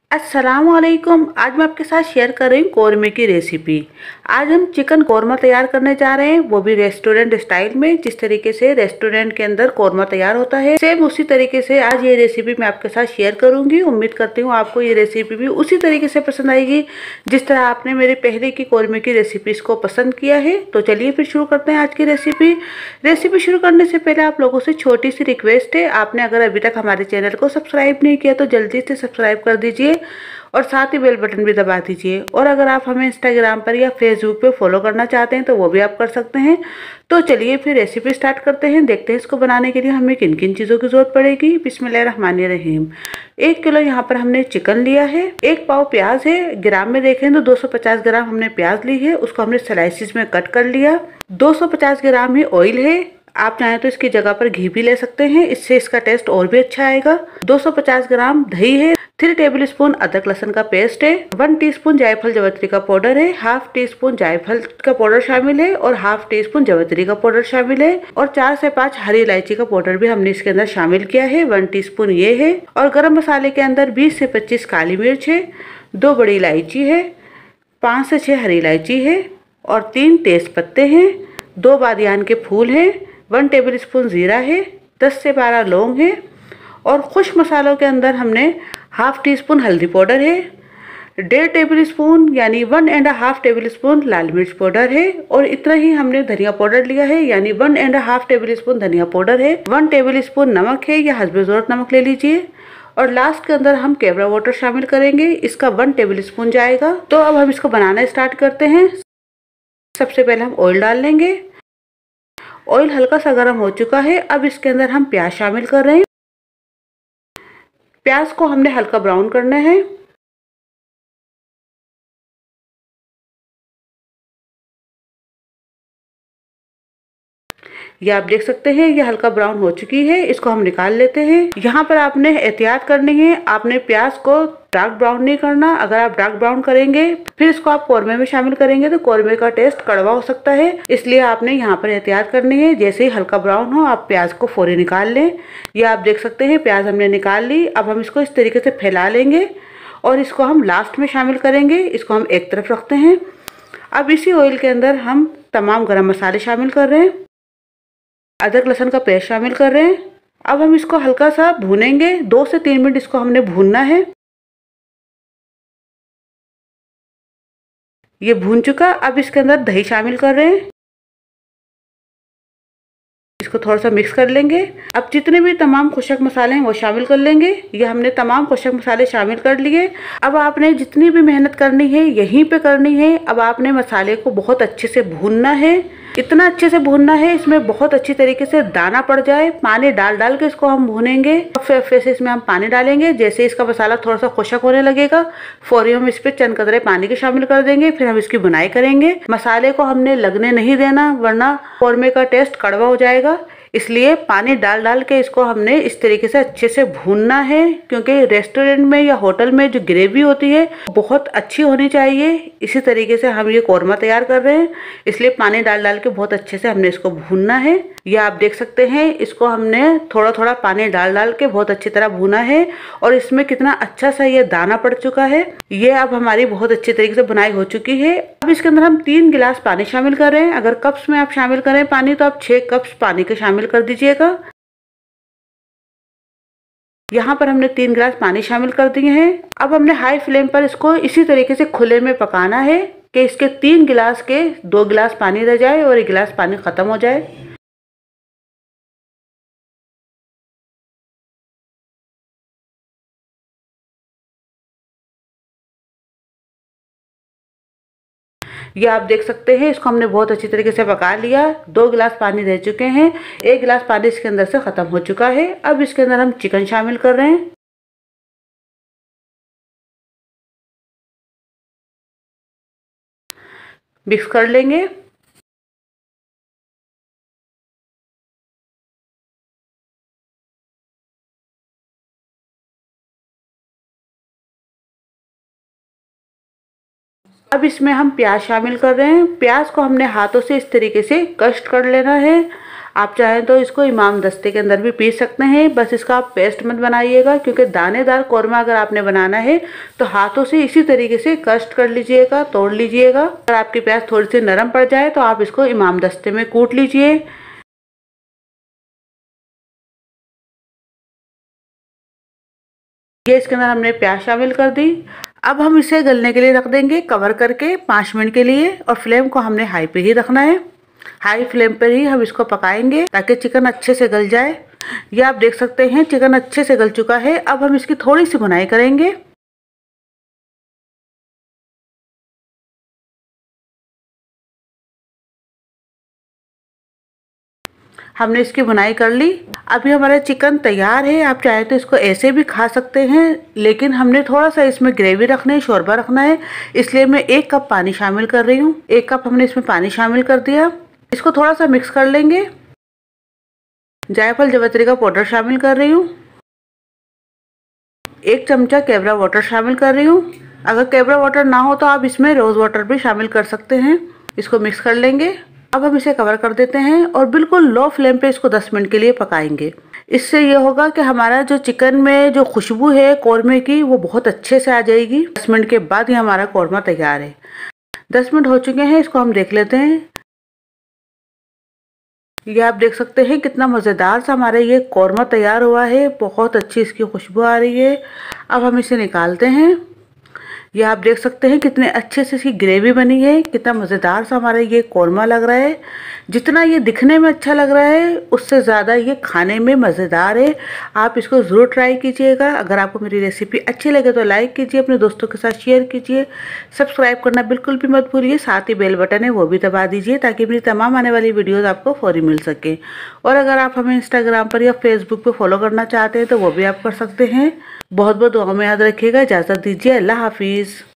अस्सलामुअलैकुम। आज मैं आपके साथ शेयर कर रही हूँ कौरमे की रेसिपी। आज हम चिकन कौरमा तैयार करने जा रहे हैं, वो भी रेस्टोरेंट स्टाइल में। जिस तरीके से रेस्टोरेंट के अंदर कौरमा तैयार होता है, सेम उसी तरीके से आज ये रेसिपी मैं आपके साथ शेयर करूंगी। उम्मीद करती हूँ आपको ये रेसिपी भी उसी तरीके से पसंद आएगी जिस तरह आपने मेरे पहले की कौरमे की रेसिपीज को पसंद किया है। तो चलिए फिर शुरू करते हैं आज की रेसिपी शुरू करने से पहले आप लोगों से छोटी सी रिक्वेस्ट है, आपने अगर अभी तक हमारे चैनल को सब्सक्राइब नहीं किया तो जल्दी से सब्सक्राइब कर दीजिए और साथ ही बेल बटन भी दबा दीजिए। और अगर आप हमें इंस्टाग्राम पर या फेसबुक पे फॉलो करना चाहते हैं तो वो भी आप कर सकते हैं। तो चलिए फिर रेसिपी स्टार्ट करते हैं। देखते हैं इसको बनाने के लिए हमें किन किन चीज़ों की जरूरत पड़ेगी। बिस्मिल्लाहिर्रहमानिर्रहीम। 1 किलो यहाँ पर हमने चिकन लिया है। 1 पाव प्याज है। ग्राम में देखें तो 250 ग्राम हमने प्याज ली है, उसको हमने स्लाइसिस में कट कर लिया। 250 ग्राम ही ऑयल है। आप चाहें तो इसकी जगह पर घी भी ले सकते हैं, इससे इसका टेस्ट और भी अच्छा आएगा। 250 ग्राम दही है। 3 टेबल स्पून अदरक लहसुन का पेस्ट है। 1 टीस्पून जायफल जवित्री का पाउडर है। हाफ टी स्पून जायफल का पाउडर शामिल है और हाफ टी स्पून जवित्री का पाउडर शामिल है। और 4 से 5 हरी इलायची का पाउडर भी हमने इसके अंदर शामिल किया है। 1 टीस्पून ये है। और गरम मसाले के अंदर 20 से 25 काली मिर्च है, 2 बड़ी इलायची है, 5 से 6 हरी इलायची है और 3 तेज पत्ते हैं, 2 बादियान के फूल हैं, 1 टेबल स्पून जीरा है, 10 से 12 लौंग है। और खुश्क मसालों के अंदर हमने half teaspoon powder है, 1.5 टेबल स्पून यानी 1.5 टेबल स्पून लाल मिर्च पाउडर है। और इतना ही हमने धनिया पाउडर लिया है, यानी 1.5 टेबल स्पून धनिया पाउडर है। 1 टेबल स्पून नमक है, या हस्बे ज़रूरत नमक ले लीजिए। और लास्ट के अंदर हम केवड़ा वाटर शामिल करेंगे, इसका 1 टेबल स्पून जाएगा। तो अब हम इसको बनाना स्टार्ट करते हैं। सबसे पहले हम ऑयल डाल लेंगे। ऑयल हल्का सा गर्म हो चुका है। अब इसके अंदर हम प्याज शामिल कर रहे हैं। प्याज को हमने हल्का ब्राउन करना है। ये आप देख सकते हैं, ये हल्का ब्राउन हो चुकी है। इसको हम निकाल लेते हैं। यहाँ पर आपने एहतियात करनी है, आपने प्याज को डार्क ब्राउन नहीं करना। अगर आप डार्क ब्राउन करेंगे फिर इसको आप कौरमे में शामिल करेंगे तो कौरमे का टेस्ट कड़वा हो सकता है, इसलिए आपने यहाँ पर एहतियात करनी है। जैसे ही हल्का ब्राउन हो आप प्याज को फौरी निकाल लें। ये आप देख सकते हैं, प्याज हमने निकाल ली। अब हम इसको इस तरीके से फैला लेंगे और इसको हम लास्ट में शामिल करेंगे। इसको हम एक तरफ रखते हैं। अब इसी ऑयल के अंदर हम तमाम गरम मसाले शामिल कर रहे हैं, अदरक लहसुन का पेस्ट शामिल कर रहे हैं। अब हम इसको हल्का सा भूनेंगे, 2 से 3 मिनट इसको हमने भूनना है। ये भून चुका। अब इसके अंदर दही शामिल कर रहे हैं, इसको थोड़ा सा मिक्स कर लेंगे। अब जितने भी तमाम खुशक मसाले हैं वो शामिल कर लेंगे। ये हमने तमाम खुशक मसाले शामिल कर लिए। अब आपने जितनी भी मेहनत करनी है यहीं पे करनी है। अब आपने मसाले को बहुत अच्छे से भूनना है, इतना अच्छे से भूनना है इसमें बहुत अच्छी तरीके से दाना पड़ जाए। पानी डाल डाल के इसको हम भूनेंगे। फिर से इसमें हम पानी डालेंगे। जैसे इसका मसाला थोड़ा सा खुशक होने लगेगा फौरी हम इस पर चंद कतरे पानी के शामिल कर देंगे। फिर हम इसकी बुनाई करेंगे। मसाले को हमने लगने नहीं देना, वरना कौरमे का टेस्ट कड़वा हो जाएगा। इसलिए पानी डाल डाल के इसको हमने इस तरीके से अच्छे से भूनना है, क्योंकि रेस्टोरेंट में या होटल में जो ग्रेवी होती है बहुत अच्छी होनी चाहिए। इसी तरीके से हम ये कौरमा तैयार कर रहे हैं, इसलिए पानी डाल डाल के बहुत अच्छे से हमने इसको भूनना है। ये आप देख सकते हैं, इसको हमने थोड़ा थोड़ा पानी डाल डाल के बहुत अच्छी तरह भूना है। और इसमें कितना अच्छा सा ये दाना पड़ चुका है। ये अब हमारी बहुत अच्छी तरीके से बुनाई हो चुकी है। अब इसके अंदर हम 3 गिलास पानी शामिल कर रहे हैं। अगर कप्स में आप शामिल करें पानी तो आप 6 कप्स पानी के शामिल कर दीजिएगा। यहाँ पर हमने 3 गिलास पानी शामिल कर दिए हैं। अब हमने हाई फ्लेम पर इसको इसी तरीके से खुले में पकाना है कि इसके 3 गिलास के 2 गिलास पानी रह जाए और 1 गिलास पानी खत्म हो जाए। ये आप देख सकते हैं, इसको हमने बहुत अच्छी तरीके से पका लिया। 2 गिलास पानी रह चुके हैं, 1 गिलास पानी इसके अंदर से खत्म हो चुका है। अब इसके अंदर हम चिकन शामिल कर रहे हैं। मिक्स कर लेंगे। अब इसमें हम प्याज शामिल कर रहे हैं। प्याज को हमने हाथों से इस तरीके से कष्ट कर लेना है। आप चाहें तो इसको इमाम दस्ते के अंदर भी पीस सकते हैं, बस इसका आप पेस्ट मत बनाइएगा, क्योंकि दानेदार कौरमा अगर आपने बनाना है तो हाथों से इसी तरीके से कष्ट कर लीजिएगा, तोड़ लीजिएगा। अगर आपकी प्याज थोड़ी सी नरम पड़ जाए तो आप इसको इमाम दस्ते में कूट लीजिए। ये इसके अंदर हमने प्याज शामिल कर दी। अब हम इसे गलने के लिए रख देंगे कवर करके 5 मिनट के लिए, और फ्लेम को हमने हाई पे ही रखना है। हाई फ्लेम पर ही हम इसको पकाएंगे ताकि चिकन अच्छे से गल जाए। ये आप देख सकते हैं चिकन अच्छे से गल चुका है। अब हम इसकी थोड़ी सी भुनाई करेंगे। हमने इसकी भुनाई कर ली। अभी हमारा चिकन तैयार है। आप चाहे तो इसको ऐसे भी खा सकते हैं, लेकिन हमने थोड़ा सा इसमें ग्रेवी रखना है, शोरबा रखना है, इसलिए मैं 1 कप पानी शामिल कर रही हूँ। 1 कप हमने इसमें पानी शामिल कर दिया। इसको थोड़ा सा मिक्स कर लेंगे। जायफल जावित्री का पाउडर शामिल कर रही हूँ। 1 चमचा केवड़ा वाटर शामिल कर रही हूँ। अगर केवड़ा वाटर ना हो तो आप इसमें रोज वाटर भी शामिल कर सकते हैं। इसको मिक्स कर लेंगे। अब हम इसे कवर कर देते हैं और बिल्कुल लो फ्लेम पे इसको 10 मिनट के लिए पकाएंगे। इससे ये होगा कि हमारा जो चिकन में जो खुशबू है कौरमे की वो बहुत अच्छे से आ जाएगी। 10 मिनट के बाद ही हमारा कौरमा तैयार है। 10 मिनट हो चुके हैं, इसको हम देख लेते हैं। ये आप देख सकते हैं कितना मज़ेदार सा हमारा ये कौरमा तैयार हुआ है। बहुत अच्छी इसकी खुशबू आ रही है। अब हम इसे निकालते हैं। ये आप देख सकते हैं कितने अच्छे से इसकी ग्रेवी बनी है, कितना मज़ेदार सा हमारा ये कौरमा लग रहा है। जितना ये दिखने में अच्छा लग रहा है उससे ज़्यादा ये खाने में मज़ेदार है। आप इसको ज़रूर ट्राई कीजिएगा। अगर आपको मेरी रेसिपी अच्छी लगे तो लाइक कीजिए, अपने दोस्तों के साथ शेयर कीजिए, सब्सक्राइब करना बिल्कुल भी मत भूलिए। साथ ही बेल बटन है वो भी दबा दीजिए ताकि मेरी तमाम आने वाली वीडियोज़ आपको फौरी मिल सके। और अगर आप हमें इंस्टाग्राम पर या फेसबुक पर फॉलो करना चाहते हैं तो वो भी आप कर सकते हैं। बहुत बहुत दुआ में याद रखिएगा। इजाज़त दीजिए। अल्लाह हाफिज़।